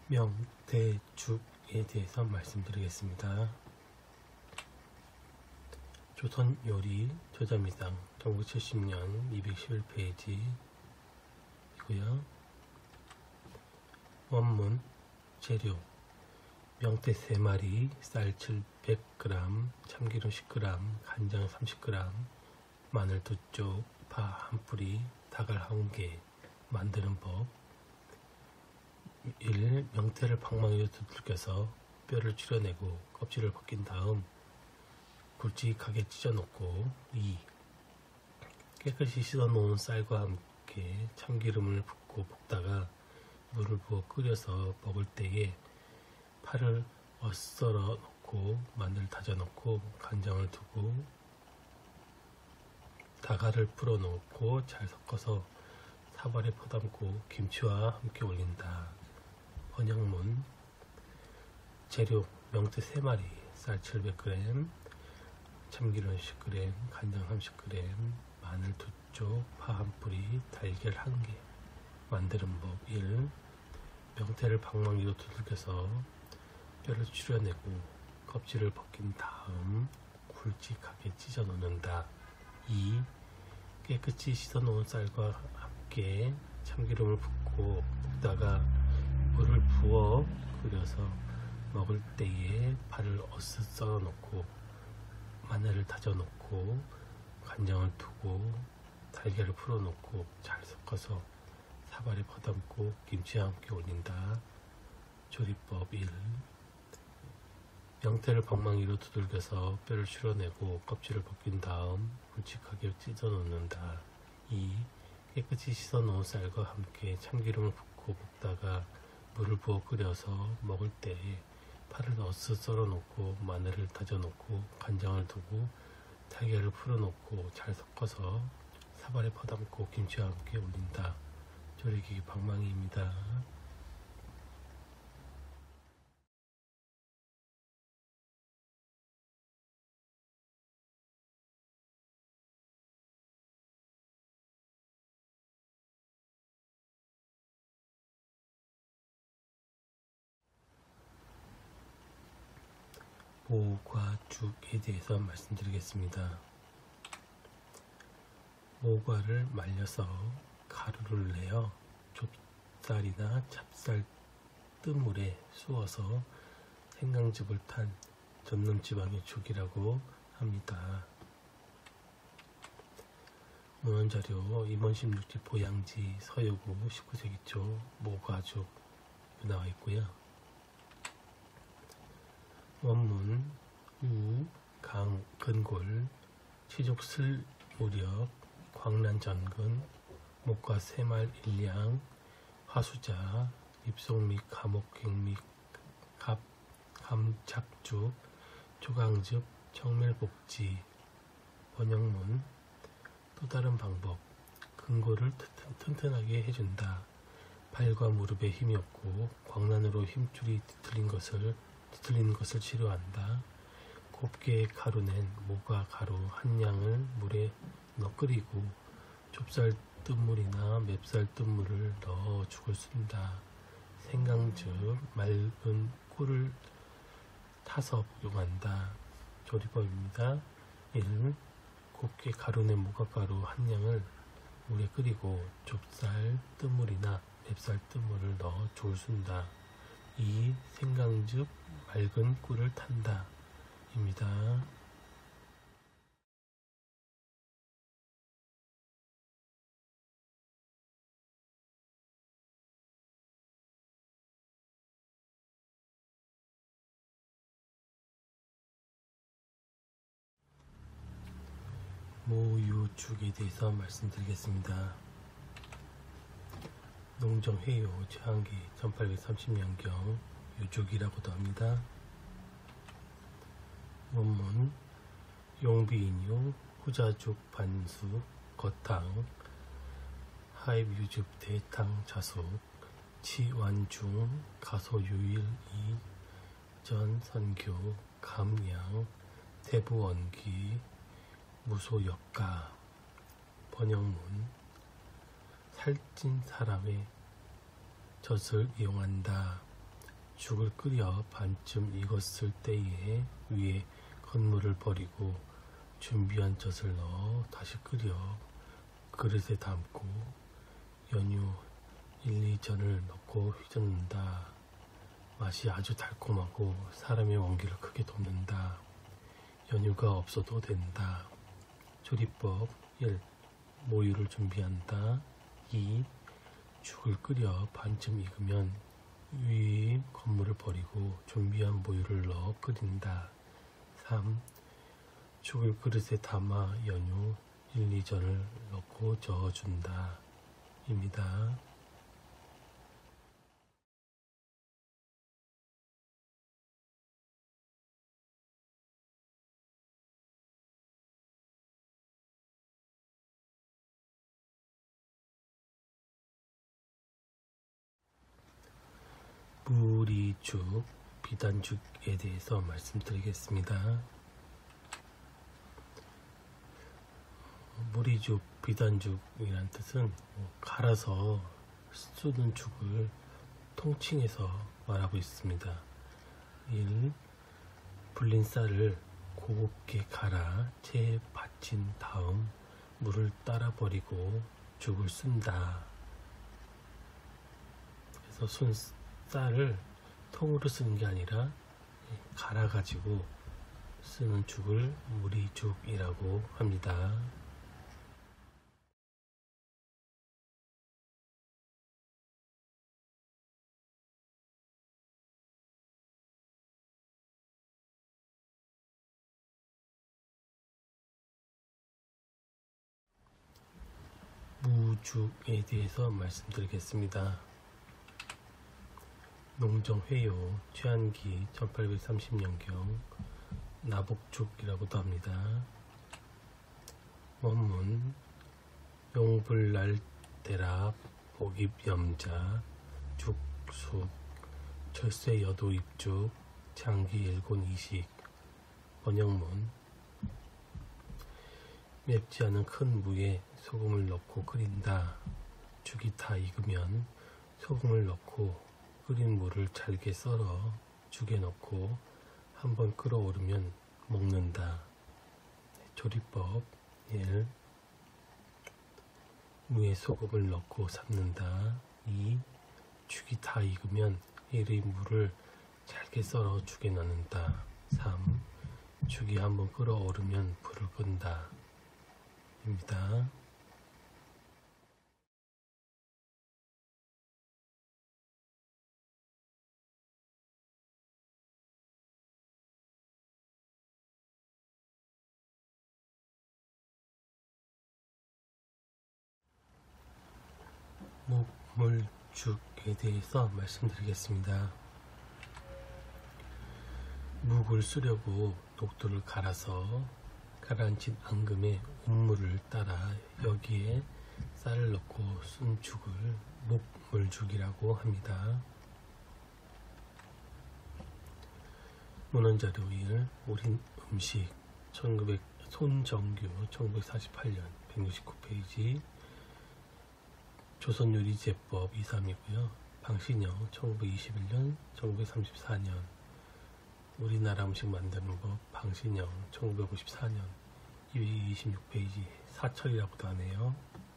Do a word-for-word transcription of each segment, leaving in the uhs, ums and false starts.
명태죽에 대해서 말씀드리겠습니다. 조선요리 조자미상 천구백칠십 년 이백십일 페이지이고요. 원문 재료 명태 세 마리, 쌀 칠백 그램, 참기름 십 그램, 간장 삼십 그램, 마늘 두 쪽, 파 한 뿌리, 닭알 한 개. 만드는 법. 일. 명태를 방망이로 두들겨서 뼈를 추려내고 껍질을 벗긴 다음 굵직하게 찢어놓고. 이. 깨끗이 씻어놓은 쌀과 함께 참기름을 붓고 볶다가 물을 부어 끓여서 먹을 때에 파를 엇썰어 놓고 마늘 다져 넣고 간장을 두고 다갈을 풀어 놓고 잘 섞어서 사발에 퍼담고 김치와 함께 올린다. 번역문 재료 명태 세 마리, 쌀 칠백 그램, 참기름 십 그램, 간장 삼십 그램, 마늘 두 쪽, 파 한 뿌리, 달걀 한 개. 만드는 법. 일. 명태를 방망이로 두들겨서 뼈를 추려내고 껍질을 벗긴 다음 굵직하게 찢어 놓는다. 이. 깨끗이 씻어 놓은 쌀과 함께 참기름을 붓고 볶다가 물을 부어 끓여서 먹을 때에 파를 어슷 썰어 놓고 마늘을 다져 놓고 간장을 두고 달걀을 풀어 놓고 잘 섞어서 사발에 퍼담고 김치와 함께 올린다. 조리법. 일. 명태를 방망이로 두들겨서 뼈를 추려내고 껍질을 벗긴 다음 굵직하게 찢어 놓는다. 이. 깨끗이 씻어 놓은 쌀과 함께 참기름을 붓고 볶다가 물을 부어 끓여서 먹을 때에 파를 어슷 썰어 놓고 마늘을 다져 놓고 간장을 두고 달걀을 풀어 놓고 잘 섞어서 사발에 퍼담고 김치와 함께 올린다. 조리기기 방망이입니다. 모과죽에 대해서 말씀드리겠습니다. 모과를 말려서 가루를 내어 좁쌀이나 찹쌀 뜬 물에 쑤어서 생강즙을 탄 전남지방의 죽이라고 합니다. 문헌자료 임원십육 지 보양지 서유구 십구 세기 초 모과죽 나와 있고요. 원문 우, 강, 근골, 치족슬 무렵, 광란 전근, 목과 세말 일량, 화수자, 입속 및 감옥갱 및 갑, 감잡죽, 조강즙, 청멸복지. 번역문 또 다른 방법 근골을 튼튼하게 해준다. 발과 무릎에 힘이 없고 광란으로 힘줄이 뒤틀린 것을 뒤틀리는 것을 치료한다. 곱게 가루낸 모과 가루 한 양을 물에 넣어 끓이고 좁쌀 뜬물이나 맵쌀 뜬물을 넣어 죽을 쓴다. 생강즙 맑은 꿀을 타서 복용한다. 조리법입니다. 일. 곱게 가루낸 모과가루 한 양을 물에 끓이고 좁쌀 뜬물이나 맵쌀 뜬물을 넣어 죽을 쓴다. 이. 생강즙 맑은 꿀을 탄다 입니다. 모유죽에 대해서 말씀드리겠습니다. 농정회요 최한기 천팔백삼십 년경 유죽이라고도 합니다. 원문 용비인유 후자죽 반수 겉탕 하입유즙 대탕 자숙 치완중 가소유일 이전 선교 감양 대부원기 무소역가. 번역문 살찐 사람의 젖을 이용한다. 죽을 끓여 반쯤 익었을 때에 위에 건물을 버리고 준비한 젖을 넣어 다시 끓여 그릇에 담고 연유 일, 이 전을 넣고 휘젓는다. 맛이 아주 달콤하고 사람의 원기를 크게 돋는다. 연유가 없어도 된다. 조리법 일. 모유를 준비한다. 이. 죽을 끓여 반쯤 익으면 위 건물을 버리고 준비한 모유를 넣어 끓인다. 삼. 죽을 그릇에 담아 연유 일, 이 전을 넣고 저어준다. 입니다. 무리죽, 비단죽에 대해서 말씀드리겠습니다. 무리죽, 비단죽이란 뜻은 갈아서 쓰는 죽을 통칭해서 말하고 있습니다. 일. 불린 쌀을 곱게 갈아 체에 받친 다음 물을 따라 버리고 죽을 쓴다. 그래서 순 쌀을 통으로 쓰는 게 아니라 갈아 가지고 쓰는 죽을 무리죽이라고 합니다. 무죽에 대해서 말씀드리겠습니다. 농정회요 최한기 천팔백삼십 년경 나복죽이라고도 합니다. 원문 용불날대랍 복입염자 죽숙 철새여도입죽 장기일곤이식. 번역문 맵지 않은 큰 무에 소금을 넣고 끓인다. 죽이 다 익으면 소금을 넣고 끓인 물을 잘게 썰어 죽에 넣고 한번 끓어오르면 먹는다. 조리법 일. 무에 소금을 넣고 삶는다. 이. 죽이 다 익으면 일의 물을 잘게 썰어 죽에 넣는다. 삼. 죽이 한번 끓어오르면 불을 끈다. 입니다. 묵물죽에 대해서 말씀드리겠습니다. 묵을 쓰려고 녹두를 갈아서 가라앉힌 앙금에 온물을 따라 여기에 쌀을 넣고 쓴 죽을 묵물죽이라고 합니다. 문헌자료 일. 우린 음식 천구백 손정규 천구백사십팔 년 백육십구 페이지. 조선요리제법 이, 삼이고요. 방신영 천구백이십일 년 천구백삼십사 년. 우리나라 음식 만드는 법 방신영 천구백오십사 년 이백이십육 페이지. 사철이라고도 하네요.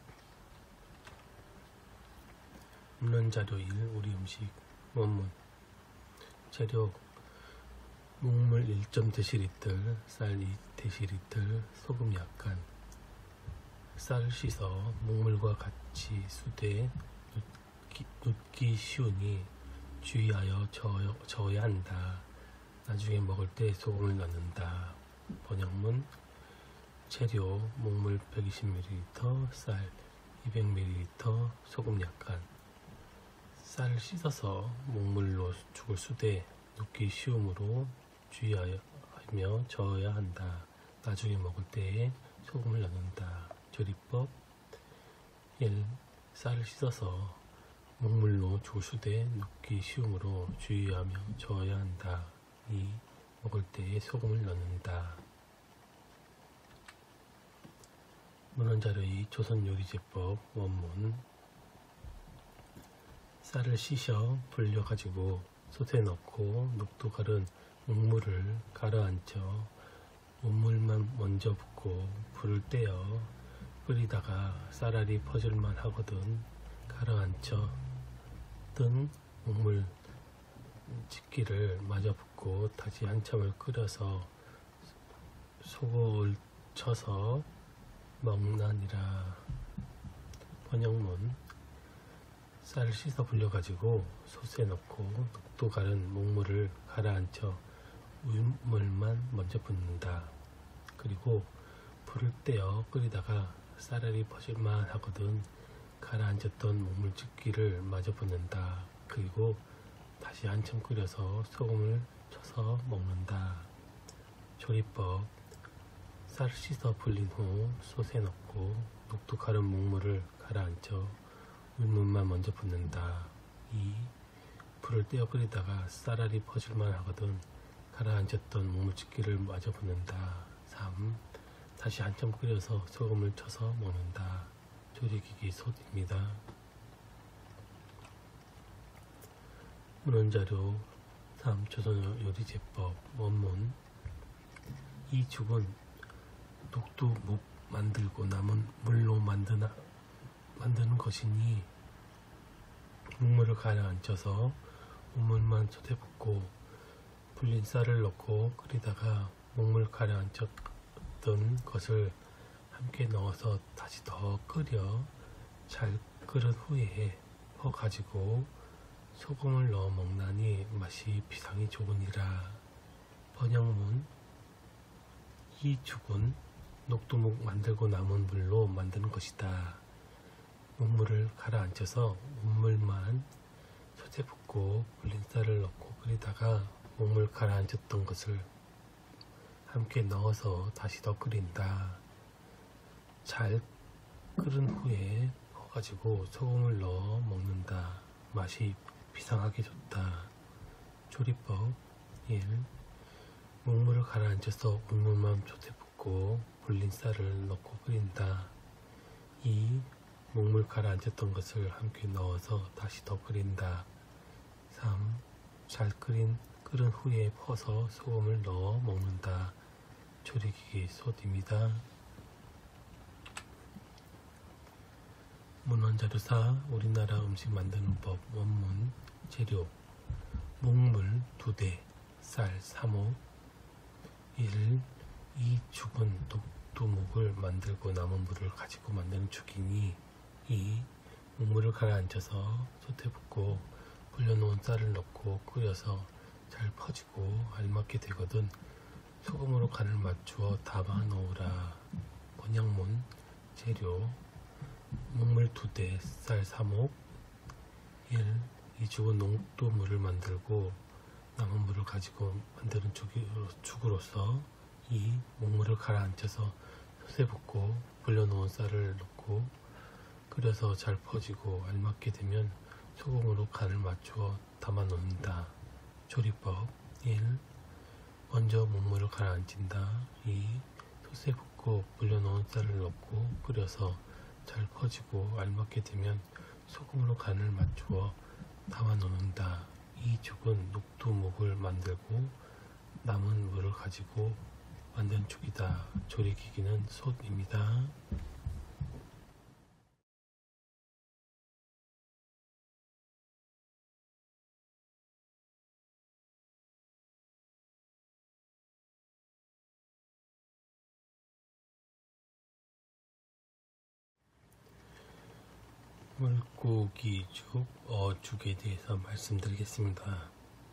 문헌자료 일. 우리 음식 원문 재료 묵물 일 점 데시리틀, 쌀 이 데시리틀, 소금 약간. 쌀을 씻어 묵물과 같이 수대에 눕기, 눕기 쉬우니 주의하여 저어, 저어야 한다. 나중에 먹을 때 소금을 넣는다. 번역문 재료 묵물 백이십 밀리리터, 쌀 이백 밀리리터, 소금 약간. 쌀을 씻어서 묵물로 죽을 수대에 눕기 쉬우므로 주의하여 저어야 한다. 나중에 먹을 때에 소금을 넣는다. 조리법 일. 쌀을 씻어서 묵물로 죽을 수대에 눕기 쉬우므로 주의하며 저어야 한다. 이. 먹을 때에 소금을 넣는다. 문헌자료 이. 조선요리제법 원문 쌀을 씻어 불려가지고 솥에 넣고 녹두갈은 묵물을 가라앉혀 묵물만 먼저 붓고 불을 떼어 끓이다가 쌀알이 퍼질만 하거든 가라앉혀 뜬 묵물 집기를 마저 붓고 다시 한참을 끓여서 소금을 쳐서 먹나니라. 번역문. 쌀을 씻어 불려 가지고 솥에 넣고 녹두 갈은 묵물을 가라앉혀 우물만 먼저 붓는다. 그리고 불을 떼어 끓이다가 쌀알이 퍼질만 하거든 가라앉았던 묵물 집기를 마저 붓는다. 그리고 다시 한참 끓여서 소금을 쳐서 먹는다. 조리법. 쌀을 씻어 불린 후 솥에 넣고 녹두 갈은 묵물을 가라앉혀 우물만 먼저 붓는다. 이. 불을 떼어 끓이다가 쌀알이 퍼질만 하거든 가라앉았던 묵물 집기를 마저 붓는다. 삼. 다시 한참 끓여서 소금을 쳐서 먹는다. 조리기기 솥입니다. 문헌자료. 삼. 조선 요리제법. 원문. 이 죽은 녹두묵 만들고 남은 물로 만드나, 만드는 것이니 묵물을 가라앉혀서 우물만 솥에 붓고 불린 쌀을 넣고 끓이다가 묵물 가라앉혔던 것을 함께 넣어서 다시 더 끓여 잘 끓은 후에 퍼가지고 소금을 넣어 먹나니 맛이 비상이 좋으니라. 번역문. 이 죽은 녹두묵 만들고 남은 물로 만드는 것이다. 묵물을 가라앉혀서 우물만 솥에 붓고 불린 쌀을 넣고 끓이다가 묵물 가라앉혔던 것을 함께 넣어서 다시 더 끓인다. 잘 끓은 후에 퍼가지고 소금을 넣어 먹는다. 맛이 비상하게 좋다. 조리법. 일. 묵물을 가라앉혀서 우물만 솥에 붓고 불린 쌀을 넣고 끓인다. 이. 묵물 가라앉혔던 것을 함께 넣어서 다시 더 끓인다. 삼. 잘 끓인 끓은 후에 퍼서 소금을 넣어 먹는다. 조리기기 솥입니다. 문헌자료사. 우리나라 음식 만드는 법. 원문. 재료. 묵물 두 대, 쌀 삼 호. 일. 이 죽은 녹두묵을 만들고 남은 물을 가지고 만드는 죽이니 이. 묵물을 가라앉혀서 솥에 붓고 불려놓은 쌀을 넣고 끓여서 잘 퍼지고 알맞게 되거든 소금으로 간을 맞추어 담아 놓으라. 번역문. 재료. 묵물 두 대, 쌀 삼 호. 일. 이 죽은 녹두물을 만들고 남은 물을 가지고 만드는 죽으로서 이. 묵물을 가라앉혀서 솥에 붓고 불려놓은 쌀을 넣고 끓여서 잘 퍼지고 알맞게 되면 소금으로 간을 맞추어 담아 놓는다. 조리법. 일. 먼저 묵물을 가라앉힌다. 이. 솥에 붓고 불려놓은 쌀을 넣고 끓여서 잘 퍼지고 알맞게 되면 소금으로 간을 맞추어 담아 놓는다. 이 죽은 녹두묵을 만들고 남은 물을 가지고 만든 죽이다. 조리기기는 솥입니다. 물고기죽, 어죽에 대해서 말씀드리겠습니다.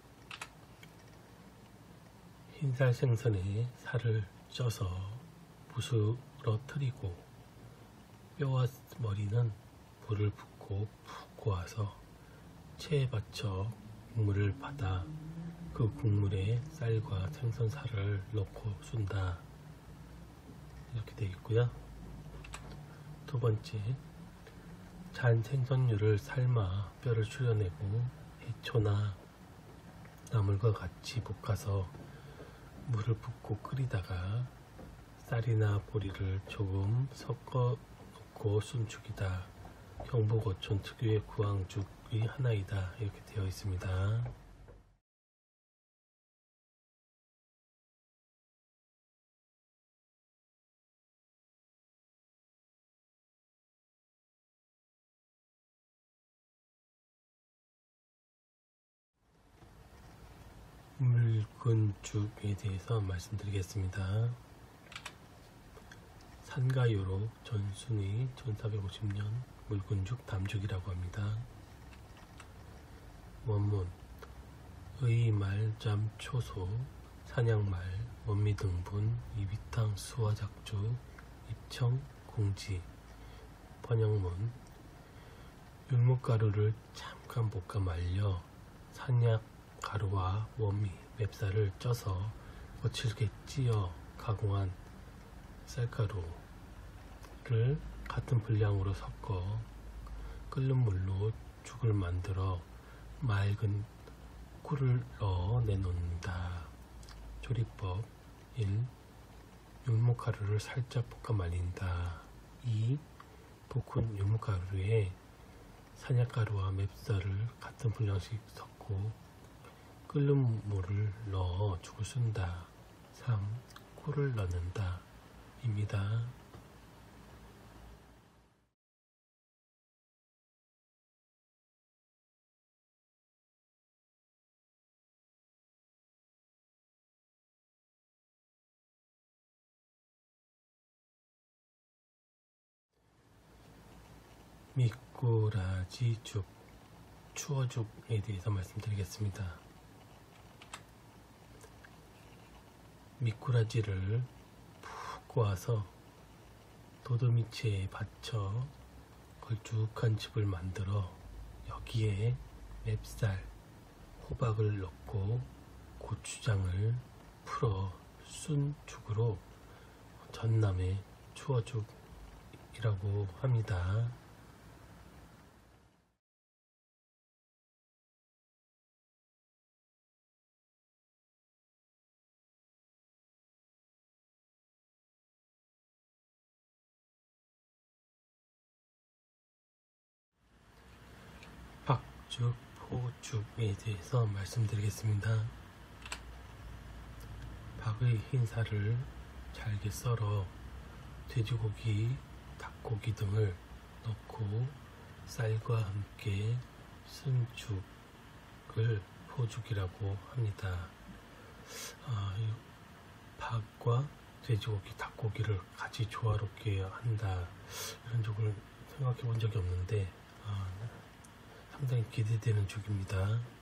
흰살 생선에 살을 쪄서 부스러뜨리고 뼈와 머리는 불을 붓고 푹 고아서 체에 받쳐 국물을 받아 그 국물에 쌀과 생선살을 넣고 쏜다. 이렇게 되어 있고요. 두 번째, 잔 생선류를 삶아 뼈를 추려내고 해초나 나물과 같이 볶아서 물을 붓고 끓이다가 쌀이나 보리를 조금 섞어 넣고 쏜 죽이다. 경북 어촌 특유의 구황죽의 하나이다. 이렇게 되어 있습니다. 묽은 죽에 대해서 말씀드리겠습니다. 산가요로 전순위 천사백오십 년 묽은 죽 담죽이라고 합니다. 원문 의말, 짬, 초소, 산양말, 원미등분, 이비탕, 수화작주, 입청, 공지. 번역문 율무가루를 잠깐 볶아 말려 산약가루와 원미, 맵쌀을 쪄서 거칠게 찌어 가공한 쌀가루를 같은 분량으로 섞어 끓는 물로 죽을 만들어 맑은 꿀을 넣어 내놓는다. 조리법 일. 율무가루를 살짝 볶아 말린다. 이. 볶은 율무가루에 산약가루와 맵쌀을 같은 분량씩 섞고 끓는 물을 넣어 죽을 쓴다. 삼. 꿀을 넣는다. 입니다. 미꾸라지죽, 추어죽에 대해서 말씀드리겠습니다. 미꾸라지를 푹 꼬아서 도드미체에 받쳐 걸쭉한 즙을 만들어 여기에 맵쌀, 호박을 넣고 고추장을 풀어 순 죽으로 전남의 추어죽이라고 합니다. 박죽, 포죽에 대해서 말씀드리겠습니다. 박의 흰살을 잘게 썰어 돼지고기, 닭고기 등을 넣고 쌀과 함께 쓴 죽을 포죽이라고 합니다. 아, 이 박과 돼지고기, 닭고기를 같이 조화롭게 한다, 이런 죽을 생각해 본 적이 없는데 아, 상당히 기대되는 죽입니다.